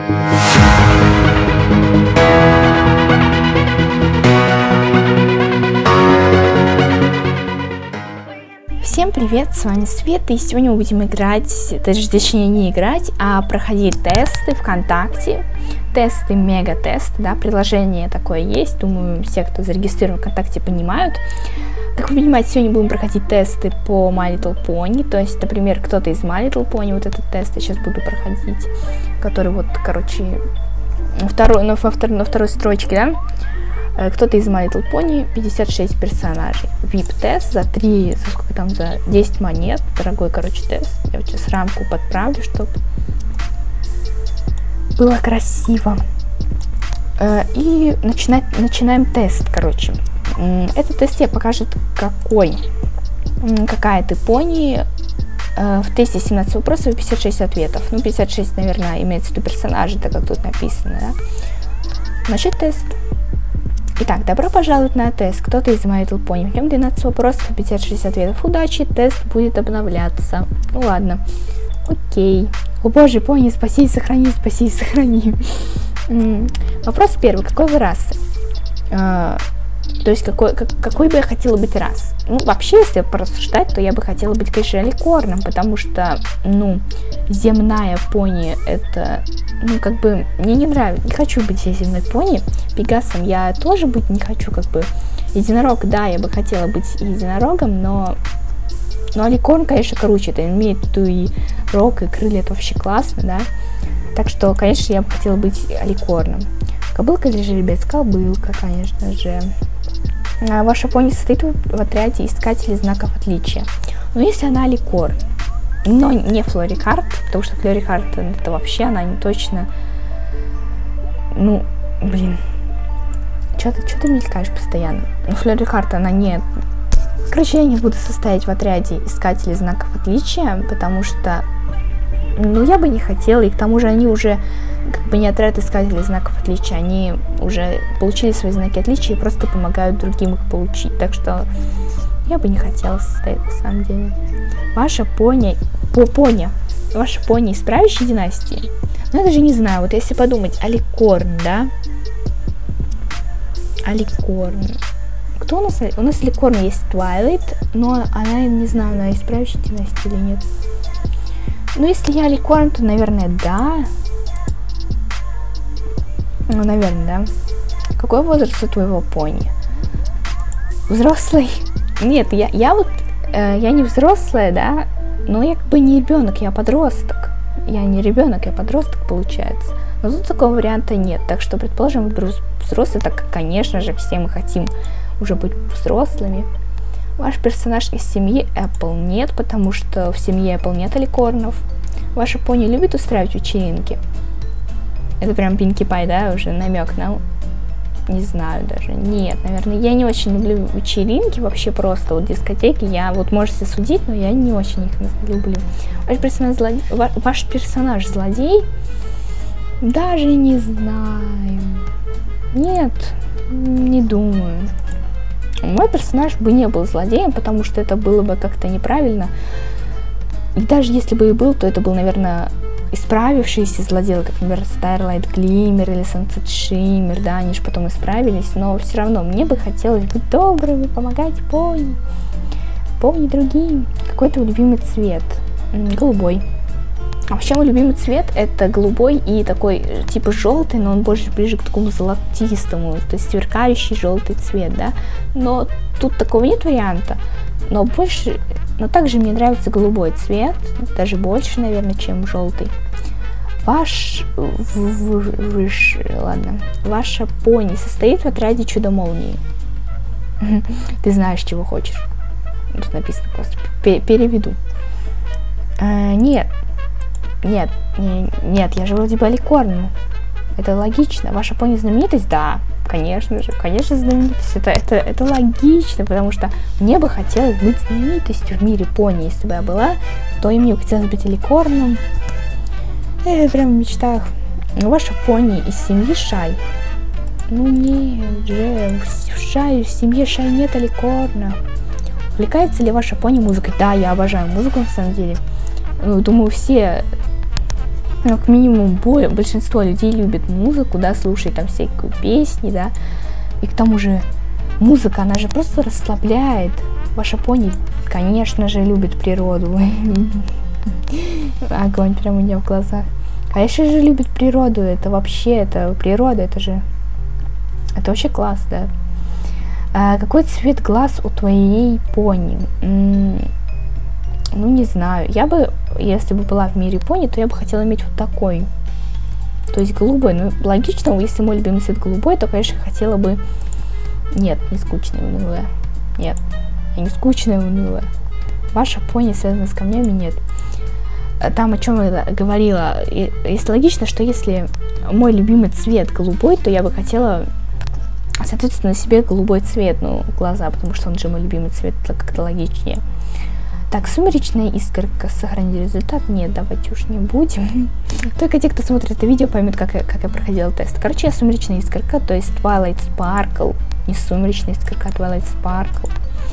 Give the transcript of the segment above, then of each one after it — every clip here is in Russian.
Всем привет, с вами Света, и сегодня мы будем играть, точнее не играть, а проходить тесты ВКонтакте, тесты, мега-тесты, да, приложение такое есть, думаю, все, кто зарегистрирован ВКонтакте, понимают. Как вы понимаете, сегодня будем проходить тесты по My Little Pony, то есть, например, кто-то из My Little Pony, вот этот тест я сейчас буду проходить, который вот, короче, на второй строчке, да. Кто-то из My Little Pony, 56 персонажей. VIP-тест за 3, сколько там, за 10 монет. Дорогой, короче, тест. Я вот сейчас рамку подправлю, чтобы было красиво. И начинаем тест, короче. Этот тест тебе покажет, какая ты пони. В тесте 17 вопросов и 56 ответов. Ну, 56, наверное, имеется в виду персонажи, так как тут написано, да? Начать тест. Итак, добро пожаловать на тест. Кто-то из My Little Pony. В нем 12 вопросов и 56 ответов. Удачи, тест будет обновляться. Ну ладно. Окей. О боже, пони, спаси и сохрани, спаси и сохрани. Вопрос первый. Какой вы расы? То есть, какой бы я хотела быть рас? Ну, вообще, если порассуждать, то я бы хотела быть, конечно, ликорном, потому что, ну, земная пони, это, ну, как бы, мне не нравится, не хочу быть я земной пони. Пегасом я тоже быть не хочу, как бы. Единорог, да, я бы хотела быть единорогом, но ликорн, конечно, круче, это имеет ту и рог, и крылья, это вообще классно, да. Так что, конечно, я бы хотела быть ликорном. Кобылка или жеребец? Кобылка, конечно же. Ваша пони состоит в отряде искателей знаков отличия. Но если она ликорн, но не Флорикард, потому что Флорикард это вообще она не точно. Ну, блин. Что ты мелькаешь постоянно? Ну, Флорикард она не. Короче, я не буду состоять в отряде искателей знаков отличия, потому что, ну, я бы не хотела, и к тому же они уже как бы не отряд искателей знаков отличия, они уже получили свои знаки отличия и просто помогают другим их получить, так что я бы не хотела состоять на самом деле. Ваша пони из правящей династии? Ну, я даже не знаю, вот если подумать, Аликорн, да? Аликорн. Кто у нас? У нас Аликорн есть Твайлайт, но она, не знаю, она из правящей династии или нет. Ну, если я Аликорн, то, наверное, да. Ну, наверное, да. Какой возраст у твоего пони? Взрослый? Нет, я не взрослая, да, но я как бы не ребенок, я подросток. Я не ребенок, я подросток, получается. Но тут такого варианта нет, так что, предположим, выберу взрослый, так как, конечно же, все мы хотим уже быть взрослыми. Ваш персонаж из семьи Apple нет, потому что в семье Apple нет аликорнов. Ваша пони любит устраивать вечеринки? Это прям Pinkie Pie, да, уже намек на... Не знаю даже. Нет, наверное, я не очень люблю вечеринки, вообще просто вот дискотеки. Я вот можете судить, но я не очень их люблю. Ваш персонаж злодей? Даже не знаю. Нет, не думаю. Мой персонаж бы не был злодеем, потому что это было бы как-то неправильно. И даже если бы и был, то это был, наверное, исправившиеся злодеи, как, например, Starlight Glimmer или Sunset Shimmer, да, они же потом исправились, но все равно мне бы хотелось быть добрым и помогать пони другим. Какой твой любимый цвет? Голубой. А вообще мой любимый цвет это голубой и такой типа желтый, но он больше ближе к такому золотистому, то есть сверкающий желтый цвет, да. Но тут такого нет варианта, но также мне нравится голубой цвет, даже больше, наверное, чем желтый. Ваша пони состоит в отряде Чудо-молнии. Ты знаешь, чего хочешь. Тут написано просто. Переведу. Нет, я же вроде бы аликорн. Это логично. Ваша пони знаменитость? Да, конечно же, конечно знаменитость. Это логично, потому что мне бы хотелось быть знаменитостью в мире пони. Если бы я была, то и мне бы хотелось быть аликорном. Прям в мечтах. Ваша пони из семьи Шай. Ну нет же, в семье Шай нет аликорна. Увлекается ли ваша пони музыкой? Да, я обожаю музыку на самом деле. Ну, думаю, все Ну, как минимум, большинство людей любит музыку, да, слушает там всякие песни, да. И к тому же музыка, она же просто расслабляет. Ваша пони, конечно же, любит природу. Огонь прямо у нее в глазах. Конечно же, любит природу. Это вообще, это природа, это вообще класс, да. Какой цвет глаз у твоей пони? Ну, не знаю. Я бы, если бы была в мире пони, то я бы хотела иметь вот такой. То есть голубой. Ну, логично, если мой любимый цвет голубой, то, конечно, хотела бы... Нет, не скучная, унылая. Нет, я не скучная, унылая. Ваша пони связана с камнями? Нет. Там, о чем я говорила, если логично, что если мой любимый цвет голубой, то я бы хотела, соответственно, себе голубой цвет, ну, глаза, потому что он же мой любимый цвет, это как-то логичнее. Так, сумеречная искорка, сохрани результат. Нет, давайте уж не будем. Только те, кто смотрит это видео, поймут, как я проходила тест. Короче, я сумеречная искорка, то есть Twilight Sparkle. Не сумеречная искорка, а Twilight Sparkle.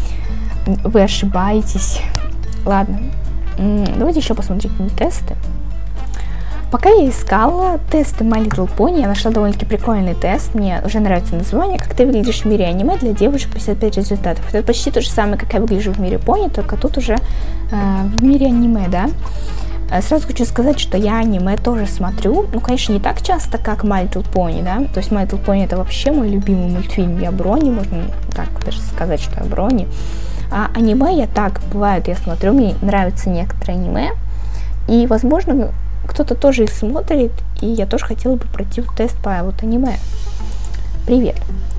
Вы ошибаетесь. Ладно, давайте еще посмотрим тесты. Пока я искала тесты My Little Pony, я нашла довольно-таки прикольный тест. Мне уже нравится название. Как ты выглядишь в мире аниме для девушек, 55 результатов. Это почти то же самое, как я выгляжу в мире пони, только тут уже в мире аниме, да. Сразу хочу сказать, что я аниме тоже смотрю. Ну, конечно, не так часто, как My Little Pony, да. То есть My Little Pony это вообще мой любимый мультфильм. Я Брони, можно так даже сказать, что я Брони. А аниме я так, бывает, я смотрю, мне нравятся некоторые аниме. И, возможно, кто-то тоже их смотрит, и я тоже хотела бы пройти тест по вот аниме. Привет.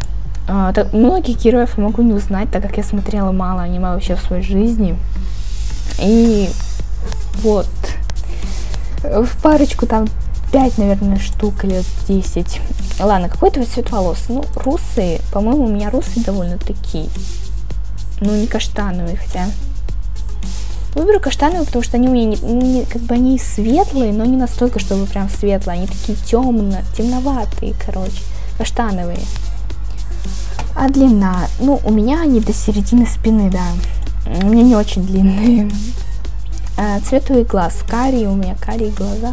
Многих героев могу не узнать, так как я смотрела мало аниме вообще в своей жизни. И вот. В парочку там 5, наверное, штук или 10. Ладно, какой твой цвет волос? Ну, русые. По-моему, у меня русые довольно-таки. Ну, не каштановые, хотя... Выберу каштановые, потому что они у меня как бы они светлые, но не настолько, чтобы прям светлые. Они такие темноватые, короче. Каштановые. А длина? Ну, у меня они до середины спины, да. У меня не очень длинные. Цвет твоих глаз. Карие, у меня карие глаза.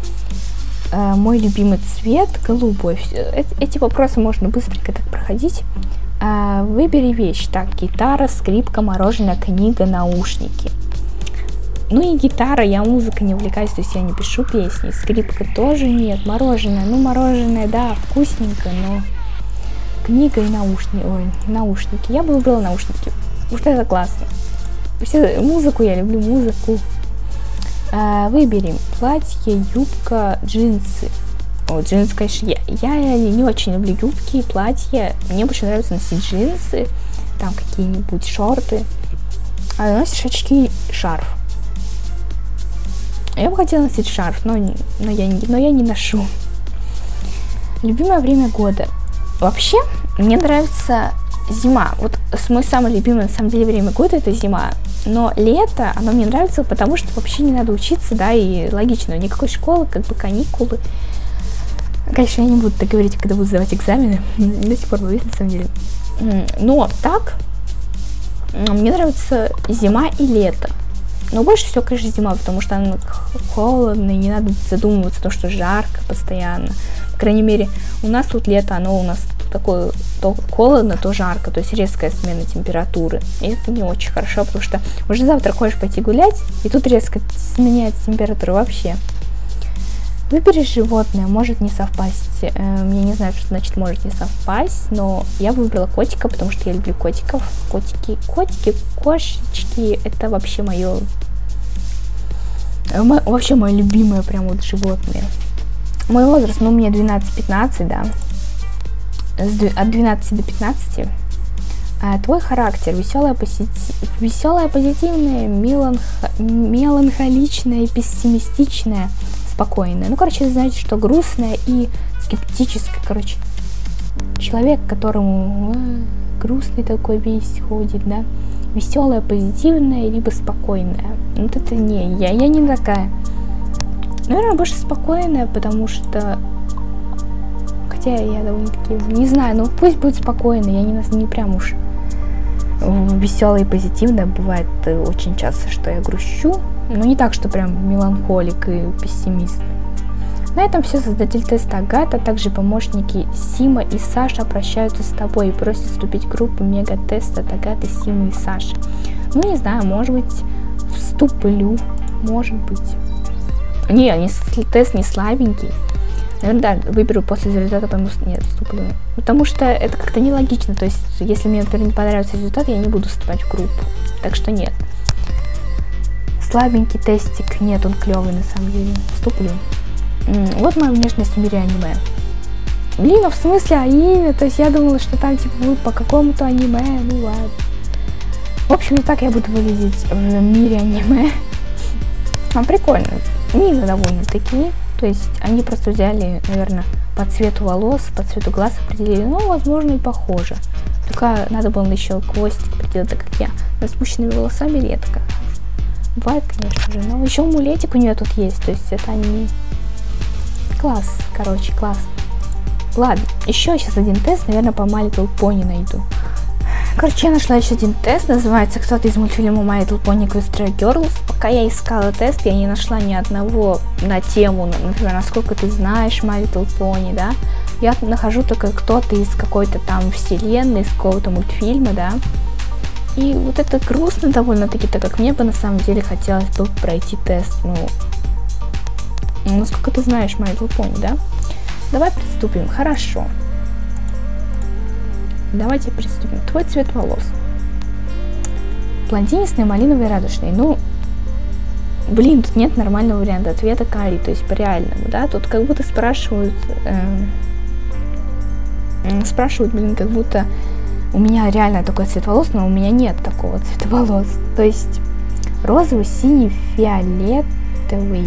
Мой любимый цвет голубой. Эти вопросы можно быстренько так проходить. Выбери вещь. Так, гитара, скрипка, мороженое, книга, наушники. Ну и гитара, я музыкой не увлекаюсь, то есть я не пишу песни. Скрипка тоже нет. Мороженое, ну мороженое, да, вкусненько, но книга и наушники. Я бы выбрала наушники, потому что это классно. Музыку, я люблю музыку. Выберем платье, юбка, джинсы. Джинсы, конечно, я не очень люблю юбки и платья. Мне больше нравится носить джинсы, там какие-нибудь шорты. А носишь очки и шарф. Я бы хотела носить шарф, но я не ношу. Любимое время года. Вообще, мне нравится зима. Вот мой самый любимый, на самом деле, время года это зима. Но лето, оно мне нравится, потому что вообще не надо учиться, да, и логично, никакой школы, как бы каникулы. Конечно, я не буду так говорить, когда буду сдавать экзамены. До сих пор боюсь, на самом деле. Но так, мне нравится зима и лето. Но больше всего, конечно, зима, потому что она холодно, и не надо задумываться о том, что жарко постоянно. По крайней мере, у нас тут лето, оно у нас такое то холодно, то жарко, то есть резкая смена температуры. И это не очень хорошо, потому что уже завтра хочешь пойти гулять, и тут резко сменяется температура вообще. Выбери животное, может не совпасть. Я не знаю, что значит может не совпасть, но я выбрала котика, потому что я люблю котиков. Котики, кошечки, это вообще мое любимое прям вот животное. Мой возраст, ну, мне 12-15, да. От 12 до 15. Твой характер веселая, позитивная, меланхоличная, пессимистичная, спокойная. Ну, короче, знаете, что грустная и скептическая, короче. Человек, которому грустный такой весь ходит, да. Веселая, позитивная, либо спокойная. Вот это не я не такая. Наверное, больше спокойная, потому что... Хотя я довольно-таки... Не знаю, но пусть будет спокойно. Я не прям уж веселая и позитивная. Бывает очень часто, что я грущу. Но не так, что прям меланхолик и пессимист. На этом все. Создатель теста Агата, а также помощники Сима и Саша прощаются с тобой и просят вступить в группу мега-тест от Агаты, Симы и Саши. Ну, не знаю, может быть, вступлю, может быть. Не, тест не слабенький. Наверное, да, выберу после результата, потому что нет, вступлю. Потому что это как-то нелогично. То есть, если мне, например, не понравится результат, я не буду вступать в группу. Так что нет. Слабенький тестик. Нет, он клевый на самом деле. Вступлю. Вот моя внешность в мире аниме. Блин, ну в смысле, а имя? То есть я думала, что там типа будут по какому-то аниме. Ну ладно. В общем, и так я буду выглядеть в мире аниме. А прикольно. Мило довольно-таки. То есть они просто взяли, наверное, по цвету волос, по цвету глаз определили. Ну, возможно, и похоже. Только надо было еще хвостик приделать, так как я с распущенными волосами редко. Бывает, конечно же. Но еще амулетик у нее тут есть. То есть это они... Класс, короче, класс. Ладно, еще сейчас один тест, наверное, по My Little Pony найду. Короче, я нашла еще один тест, называется кто-то из мультфильма My Little Pony Equestria Girls. Пока я искала тест, я не нашла ни одного на тему, например, насколько ты знаешь My Little Pony, да. Я нахожу только кто-то из какой-то там вселенной, из какого-то мультфильма, да. И вот это грустно довольно-таки, так как мне бы на самом деле хотелось бы пройти тест, ну, насколько ты знаешь My Little Pony, да. Давай приступим, хорошо. Давайте приступим. Твой цвет волос. Блондинистый, малиновый, радужный. Ну, блин, тут нет нормального варианта ответа карий, то есть по-реальному, да. Тут как будто спрашивают, блин, как будто у меня реально такой цвет волос, но у меня нет такого цвета волос. То есть розовый, синий, фиолетовый,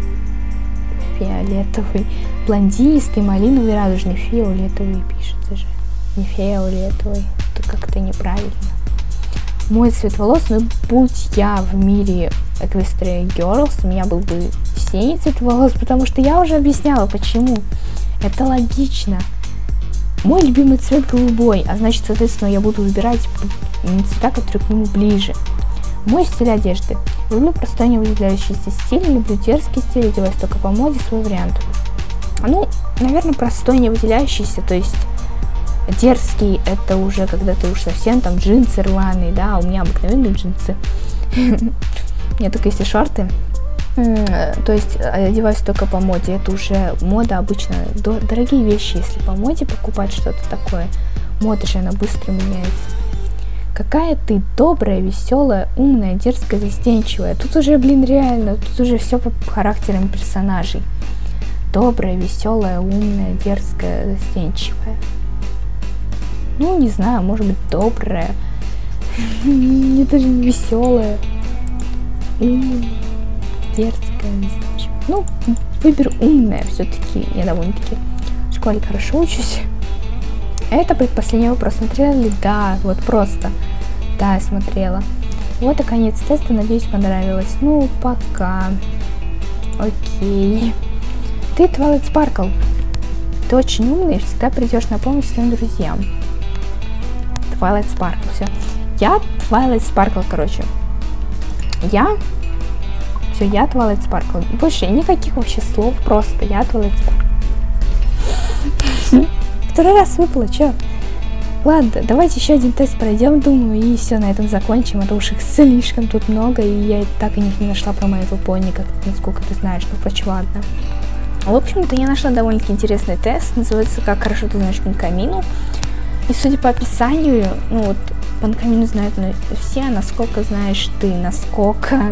блондинистый, малиновый, радужный, фиолетовый пишется же. Не фиолетовый, это как-то неправильно. Мой цвет волос, ну будь я в мире Equestria Girls, у меня был бы синий цвет волос, потому что я уже объясняла, почему. Это логично. Мой любимый цвет голубой, а значит, соответственно, я буду выбирать цвета, которые к нему ближе. Мой стиль одежды. Люблю простой невыделяющийся стиль, люблю дерзкий стиль, одеваюсь только по моде, свой вариант. Ну, наверное, простой невыделяющийся, то есть дерзкий это уже когда ты уж совсем там джинсы рваные, да, у меня обыкновенные джинсы. У меня только если шорты. То есть одеваюсь только по моде, это уже мода обычно, дорогие вещи, если по моде покупать что-то такое, мода же она быстро меняется. Какая ты добрая, веселая, умная, дерзкая, застенчивая. Тут уже, блин, реально, тут уже все по характерам персонажей. Добрая, веселая, умная, дерзкая, застенчивая. Ну, не знаю, может быть, добрая. Не даже не веселая. Умная, дерзкая, застенчивая. Ну, выберу умная все-таки. Я довольно-таки в школе хорошо учусь. Это предпоследний вопрос. Смотрела ли? Да, вот просто. Да, я смотрела. Вот и конец теста. Надеюсь, понравилось. Ну, пока. Окей. Ты Twilight Sparkle. Ты очень умный и всегда придешь на помощь своим друзьям. Twilight Sparkle. Все. Я Twilight Sparkle, короче. Я Twilight Sparkle. Больше никаких вообще слов. Просто я Twilight Sparkle. Второй раз выпало, чё? Ладно, давайте еще один тест пройдем, думаю, и все, на этом закончим, а то уж их слишком тут много, и я так и не нашла про My Little Pony, насколько ты знаешь, ну, впрочем, ладно. В общем-то, я нашла довольно-таки интересный тест, называется «Как хорошо ты знаешь Панкамину». И судя по описанию, ну вот, Панкамину знают все, а насколько знаешь ты, насколько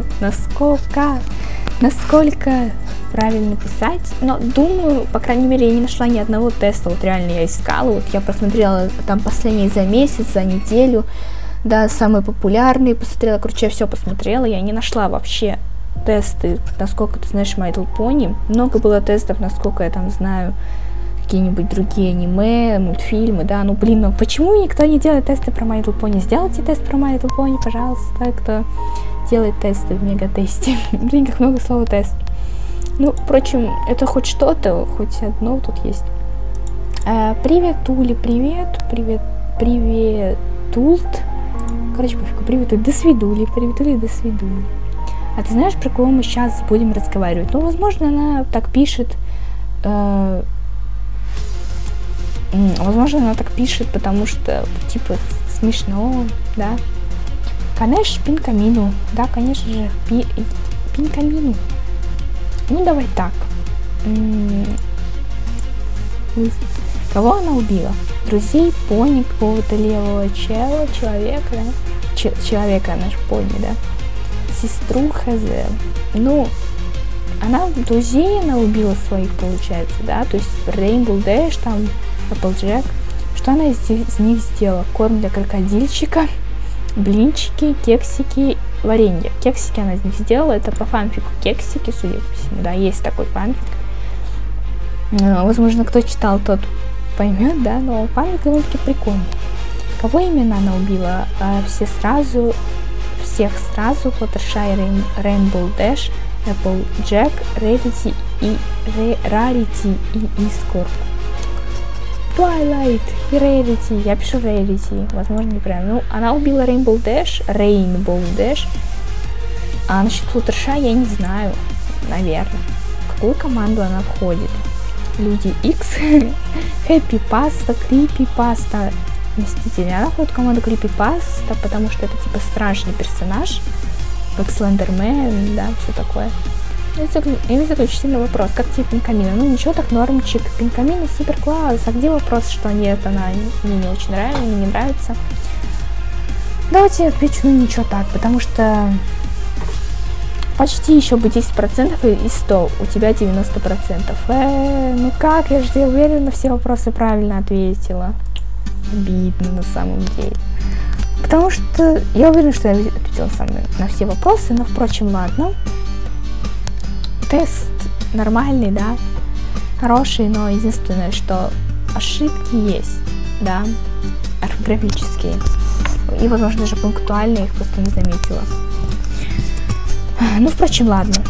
правильно писать. Но думаю, по крайней мере, я не нашла ни одного теста, вот реально я искала, вот я просмотрела там последние за месяц, за неделю, да, самые популярные посмотрела, короче, я все посмотрела, я не нашла вообще тесты, насколько ты знаешь My Little Pony. Много было тестов, насколько я там знаю какие-нибудь другие аниме, мультфильмы, да, ну блин, ну почему никто не делает тесты про My Little Pony? Сделайте тест про My Little Pony, пожалуйста, кто делает тесты в мегатесте. Блин, как много слова тест. Ну, впрочем, это хоть что-то, хоть одно тут есть. Привет, Тули, привет, Тулт. Короче, пофигу, привет, до свидули, привет, Тули, до свидули. А ты знаешь, про кого мы сейчас будем разговаривать? Ну, возможно, она так пишет возможно, она так пишет, потому что, типа, смешно, да. Конечно, пинкамину. Да, конечно же, пинкамину. Ну, давай так. Кого она убила? Друзей, пони, какого-то левого человека, да? Человека, наш пони, да? Сестру хз. Ну, друзей она убила своих, получается, да? То есть Rainbow Dash, там, Applejack. Что она из них сделала? Корм для крокодильчика, блинчики, кексики, варенье. Кексики она из них сделала, это по фанфику кексики, судя по всему, да, есть такой фанфик. Возможно, кто читал, тот поймет, да, но фанфик довольно-таки прикольный. Кого именно она убила? Всех сразу, Fluttershy, Rainbow Dash, Applejack, Rarity и Escort. Twilight и Rarity. Я пишу Rarity, возможно, неправильно. Ну, она убила Rainbow Dash, а насчет Fluttershy я не знаю, наверное. В какую команду она входит? Люди X, Happy Pasta, Creepy Pasta, Мстители. Она входит в команду Creepy Pasta, потому что это типа страшный персонаж, как Слендермен, да, все такое. И заключительный вопрос, как тебе Пинкамина? Ну ничего, так нормчик. Пинкамина супер класс. А где вопрос, что нет, она мне не очень нравится, мне не нравится? Давайте я отвечу, ну ничего так, потому что почти еще бы 10% из 100, у тебя 90%. Ну как, я же уверена, на все вопросы правильно ответила. Обидно на самом деле. Потому что я уверена, что я ответила на все вопросы, но впрочем, ладно. Тест нормальный, да, хороший, но единственное, что ошибки есть, да, орфографические. И, возможно, даже пунктуальные, их просто не заметила. Ну, впрочем, ладно.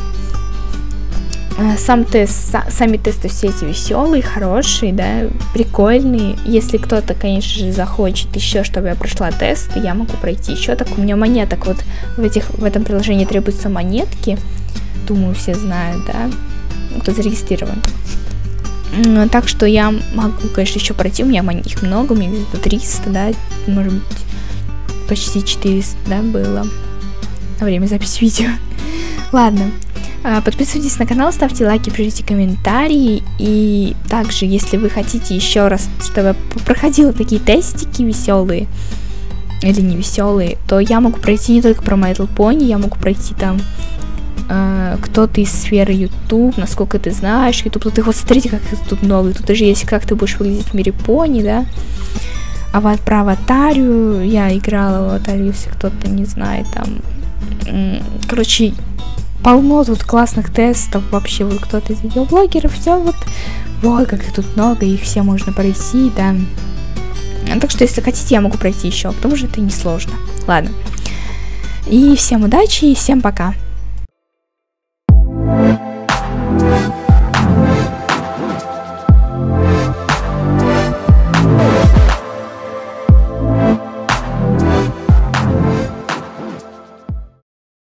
Сами тесты все эти веселые, хорошие, да, прикольные. Если кто-то, конечно же, захочет еще, чтобы я прошла тест, я могу пройти еще. Так у меня монеток вот в этом приложении требуются монетки. Думаю, все знают, да, кто зарегистрирован. Так что я могу, конечно, еще пройти. У меня их много, у меня где-то 300, да, может быть, почти 400, да, было во время записи видео. Ладно, подписывайтесь на канал, ставьте лайки, пишите комментарии. И также, если вы хотите еще раз, чтобы я проходила такие тестики веселые или не веселые, то я могу пройти не только про My Little Pony, я могу пройти там кто-то из сферы YouTube, насколько ты знаешь YouTube. Тут вот смотрите, как тут много. Тут даже есть, как ты будешь выглядеть в мире пони, да. А вот про Аватарию я играла в Аватарию, если кто-то не знает, там. Короче, полно тут классных тестов. Вообще, вот кто-то из видеоблогеров, все вот. Вот, как их тут много, их все можно пройти, да. Так что, если хотите, я могу пройти еще, потому что это несложно. Ладно. И всем удачи, и всем пока.